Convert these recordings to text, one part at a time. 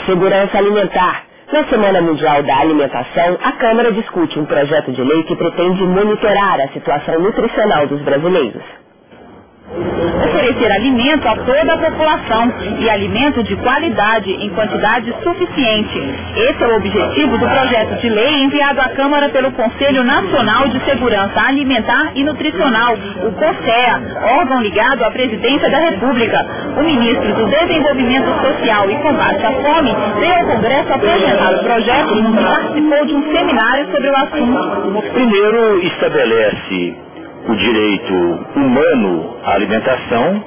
Segurança alimentar. Na Semana Mundial da Alimentação, a Câmara discute um projeto de lei que pretende monitorar a situação nutricional dos brasileiros. Oferecer alimento a toda a população e alimento de qualidade em quantidade suficiente. Esse é o objetivo do projeto de lei enviado à Câmara pelo Conselho Nacional de Segurança Alimentar e Nutricional, o CONSEA, órgão ligado à Presidência da República. O ministro do Desenvolvimento Social e Combate à Fome veio ao Congresso apresentar o projeto e participou de um seminário sobre o assunto. Primeiro, estabelece o direito humano à alimentação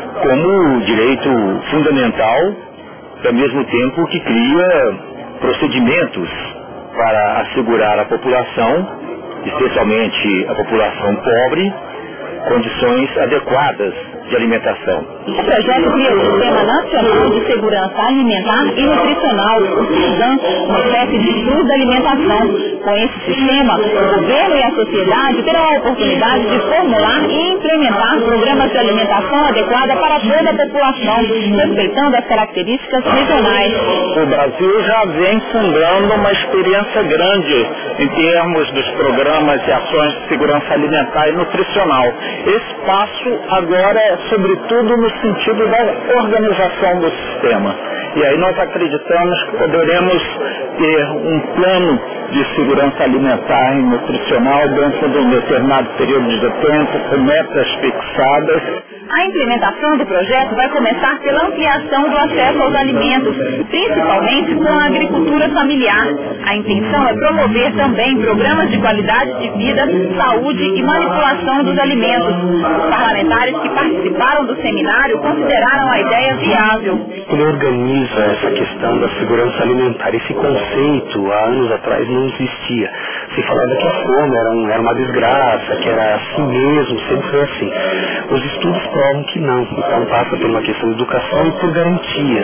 como direito fundamental, ao mesmo tempo que cria procedimentos para assegurar à população, especialmente a população pobre, condições adequadas de alimentação. O projeto cria o Sistema Nacional de Segurança Alimentar e Nutricional, o SISAN, uma espécie de SUS da alimentação. Com esse sistema, o governo e a sociedade terão a oportunidade de formular e implementar programas de alimentação adequada para toda a população, respeitando as características regionais. O Brasil já vem fundando uma experiência grande em termos dos programas e ações de segurança alimentar e nutricional. Esse passo agora é sobretudo no sentido da organização do sistema. E aí nós acreditamos que poderemos ter um plano de segurança alimentar e nutricional dentro de um determinado período de tempo, com metas fixadas. A implementação do projeto vai começar pela ampliação do acesso aos alimentos, principalmente com a agricultura familiar. A intenção é promover também programas de qualidade de vida, saúde e manipulação dos alimentos. Os parlamentares que participaram do seminário consideraram a ideia viável. Ele organiza essa questão da segurança alimentar. Esse conceito, há anos atrás, não existia. Se falava que a fome era uma desgraça, que era assim mesmo, sempre foi assim. Os estudos provam que não. Então passa por uma questão de educação e por garantias.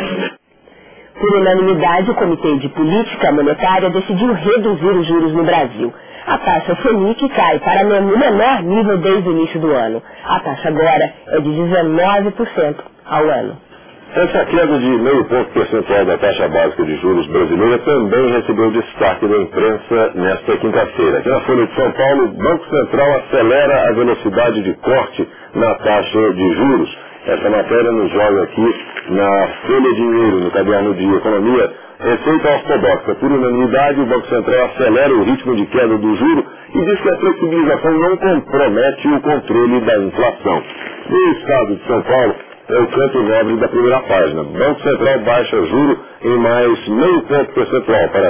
Por unanimidade, o Comitê de Política Monetária decidiu reduzir os juros no Brasil. A taxa Selic cai para o menor nível desde o início do ano. A taxa agora é de 19% ao ano. Essa queda de meio ponto percentual da taxa básica de juros brasileira também recebeu destaque da imprensa nesta quinta-feira. Aqui na Folha de São Paulo, o Banco Central acelera a velocidade de corte na taxa de juros. Essa matéria nos joga aqui na Folha Dinheiro, no caderno de Economia. Receita ortodoxa. Por unanimidade, o Banco Central acelera o ritmo de queda do juro e diz que a flexibilização não compromete o controle da inflação. No estado de São Paulo, é o canto nobre da primeira página. O Banco Central baixa juro em mais meio ponto percentual para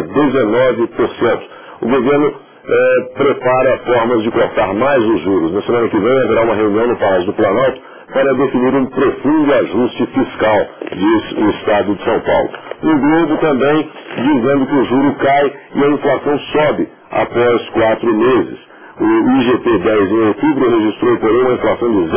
19%. O governo prepara formas de cortar mais os juros. Na semana que vem haverá uma reunião no Palácio do Planalto para definir um profundo ajuste fiscal, diz o Estado de São Paulo. O Globo também dizendo que o juro cai e a inflação sobe após 4 meses. O IGP-10 em outubro registrou, porém, uma inflação de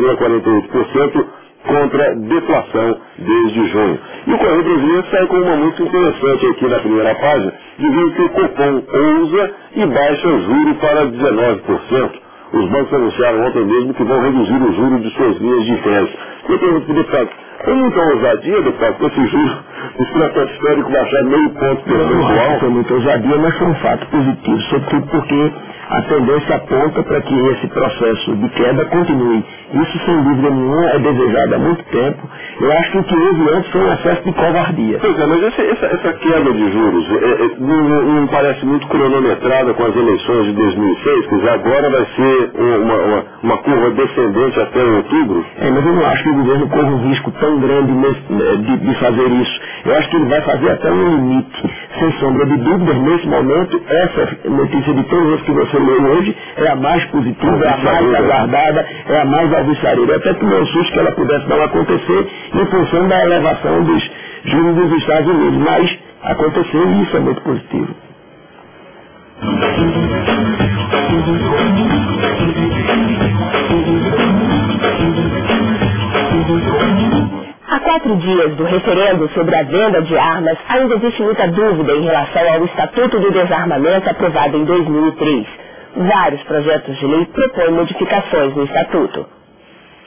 0,48%, contra deflação desde junho. E o Correio Brasileiro sai com uma muito interessante aqui na primeira página, dizendo que o Copom ousa e baixa o juro para 19%. Os bancos anunciaram ontem mesmo que vão reduzir o juro de suas linhas de crédito. Eu pergunto para o deputado, tem muita ousadia, deputado, com esse juro estratosférico baixar meio ponto percentual? Foi muita ousadia, mas foi um fato positivo, sobretudo porque a tendência aponta para que esse processo de queda continue. Isso, sem dúvida nenhuma, é desejado há muito tempo. Eu acho que o que houve antes foi um excesso de covardia. Pois é, mas essa queda de juros não parece muito cronometrada com as eleições de 2006, que já agora vai ser uma curva descendente até outubro? Mas eu não acho que o governo corre um risco tão grande de fazer isso. Eu acho que ele vai fazer até um limite. Sem sombra de dúvidas, nesse momento, essa notícia de todas as que você leu hoje é a mais positiva, é a mais aguardada, é a mais alvissareira. Eu até tomei um susto que ela pudesse não acontecer em função da elevação dos juros dos Estados Unidos. Mas aconteceu e isso é muito positivo. Há 4 dias do referendo sobre a venda de armas, ainda existe muita dúvida em relação ao Estatuto do Desarmamento aprovado em 2003. Vários projetos de lei propõem modificações no Estatuto.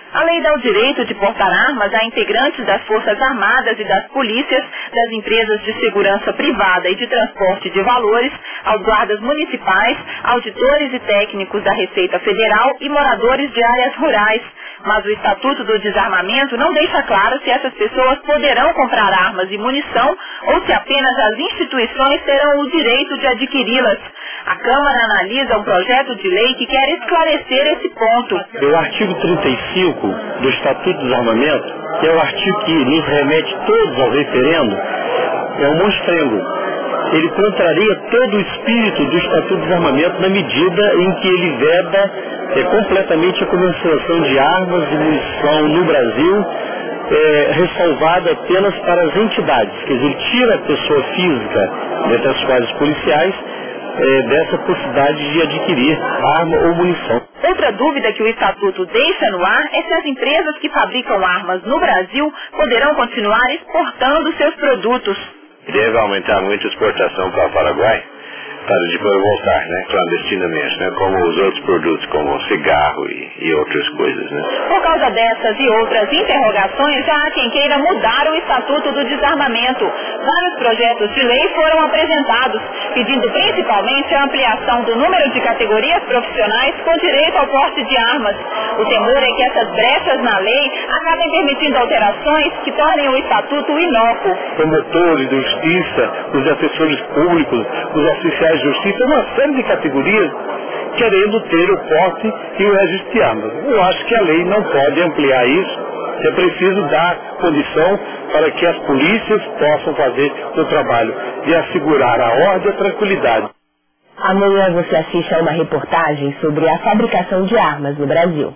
A lei dá o direito de portar armas a integrantes das Forças Armadas e das polícias, das empresas de segurança privada e de transporte de valores, aos guardas municipais, auditores e técnicos da Receita Federal e moradores de áreas rurais. Mas o Estatuto do Desarmamento não deixa claro se essas pessoas poderão comprar armas e munição ou se apenas as instituições terão o direito de adquiri-las. A Câmara analisa um projeto de lei que quer esclarecer esse ponto. O artigo 35 do Estatuto do Desarmamento, que é o artigo que nos remete todos ao referendo, é um monstrengo. Ele contraria todo o espírito do Estatuto do Desarmamento na medida em que ele veda completamente a comercialização de armas e munição no Brasil, ressalvado apenas para as entidades. Quer dizer, ele tira a pessoa física, dentre as quais os policiais, dessa possibilidade de adquirir arma ou munição. Outra dúvida que o Estatuto deixa no ar é se as empresas que fabricam armas no Brasil poderão continuar exportando seus produtos. Deve aumentar muito a exportação para o Paraguai, para depois voltar, né, clandestinamente, né, como os outros produtos, como cigarro e outras coisas, né. Por causa dessas e outras interrogações, já há quem queira mudar o Estatuto do Desarmamento. Vários projetos de lei foram apresentados, pedindo principalmente a ampliação do número de categorias profissionais com direito ao porte de armas. O temor é que essas brechas na lei acabem permitindo alterações que tornem o Estatuto inócuo. Promotores de justiça, os defensores públicos, os oficiais de justiça, uma série de categorias querendo ter o porte e o registro de armas. Eu acho que a lei não pode ampliar isso. É preciso dar condição para que as polícias possam fazer o trabalho de assegurar a ordem e a tranquilidade. Amanhã você assiste a uma reportagem sobre a fabricação de armas no Brasil.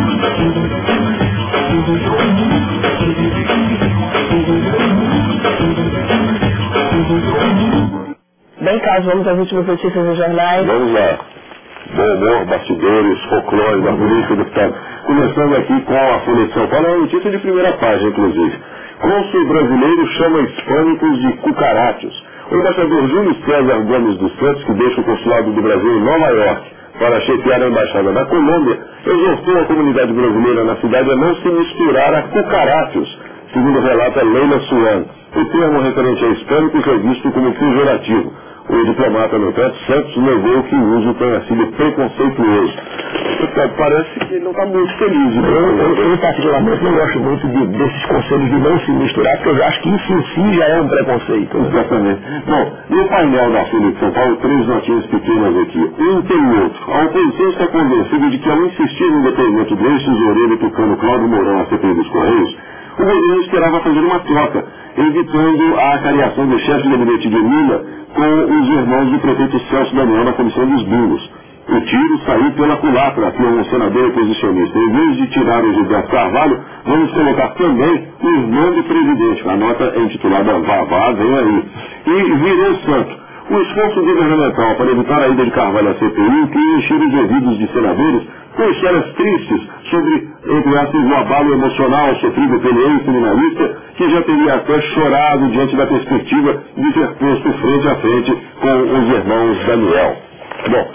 Bem, Carlos, vamos às últimas notícias dos jornais. Vamos lá. Bom humor, bastidores, folclore da política, deputado. Começando aqui com a Folha de São Paulo, é uma notícia de primeira página, inclusive. Cônsul brasileiro chama hispânicos de cucarachos. O embaixador Júlio César Gomes dos Santos, que deixa o consulado do Brasil em Nova York para chefiar a embaixada na Colômbia, exortou a comunidade brasileira na cidade a não se misturar a cucarachos, segundo relata Leila Suan. O termo referente a hispânicos é visto como pejorativo. O diplomata, no entanto, Santos negou que o uso tenha sido preconceituoso. Parece que ele não está muito feliz. Eu particularmente não gosto muito desses conselhos de não se misturar, porque eu acho que isso em si já é um preconceito. Exatamente. Bom, no painel da Folha de São Paulo, 3 notinhas pequenas aqui. Um tem o outro. A oposição está convencida de que, ao insistir no depoimento do ex-tesoureiro tucano Cláudio Mourão à CPI dos Correios, o governo esperava fazer uma troca, evitando a acariação do chefe de gabinete de Lula com os irmãos do prefeito Celso Daniel na comissão dos bingos. O tiro saiu pela culatra, afirma um senador oposicionista. Em vez de tirar o Gilberto Carvalho, vamos colocar também o irmão do presidente. A nota é intitulada Vavá, vem aí. E virou santo. O esforço governamental para evitar a ida de Carvalho à CPI inclui encher os ouvidos de senadores com histórias tristes sobre, entre aspas, o abalo emocional sofrido pelo ex-criminalista, que já teria até chorado diante da perspectiva de ser posto frente a frente com os irmãos Daniel. Bom,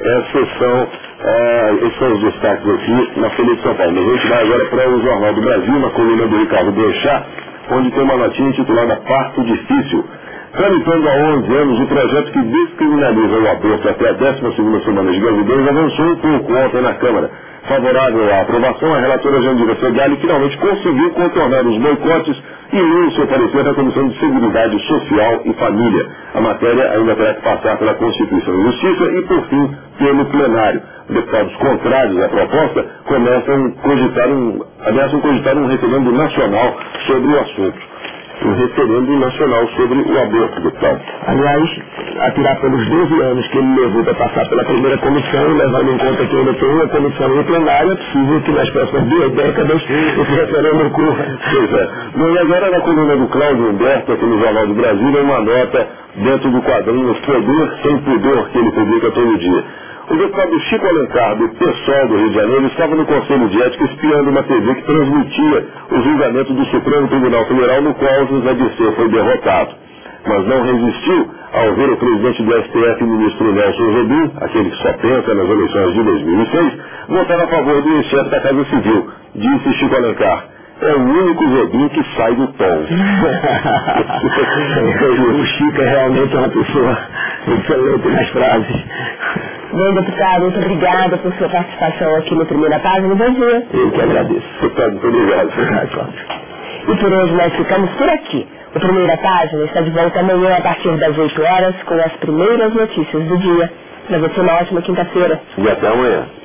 esses são os destaques aqui na Folha de São Paulo. A gente vai agora para o Jornal do Brasil, na coluna do Ricardo Boechat, onde tem uma notinha intitulada Parto Difícil. Tramitando há 11 anos, o projeto que descriminaliza o aborto até a 12ª semana de gravidez avançou um pouco ontem na Câmara. Favorável à aprovação, a relatora Jandira Fegali finalmente conseguiu contornar os boicotes e leu seu parecer na Comissão de Seguridade Social e Família. A matéria ainda terá que passar pela Constituição e Justiça e, por fim, pelo plenário. Deputados contrários à proposta começam a cogitar um referendo nacional sobre o assunto. Um referendo nacional sobre o aborto, deputado. Aliás, a tirar pelos 12 anos que ele levou para passar pela primeira comissão, levando em conta que ainda tem uma comissão em plenário, é possível que nas próximas 2 décadas esse referendo ocorra. Pois é. Bom, e agora na coluna do Cláudio Humberto, aqui no Jornal do Brasil, é uma nota dentro do quadrinho Poder Sem Pudor, que ele publica todo dia. O deputado Chico Alencar, do PSOL do Rio de Janeiro, estava no Conselho de Ética espiando uma TV que transmitia o julgamento do Supremo Tribunal Federal, no qual o José Dirceu foi derrotado. Mas não resistiu ao ver o presidente do STF, ministro Nelson Jobim, aquele que só pensa nas eleições de 2006, votar a favor do chefe da Casa Civil, disse Chico Alencar. É o único Jobim que sai do tom. O Chico é realmente uma pessoa excelente nas frases. Bom, deputado, muito obrigada por sua participação aqui no Primeira Página. Bom dia. Eu que agradeço. Deputado, muito obrigado. E por hoje nós ficamos por aqui. O Primeira Página está de volta amanhã a partir das 8 horas com as primeiras notícias do dia. Para você, uma ótima quinta-feira. E até amanhã.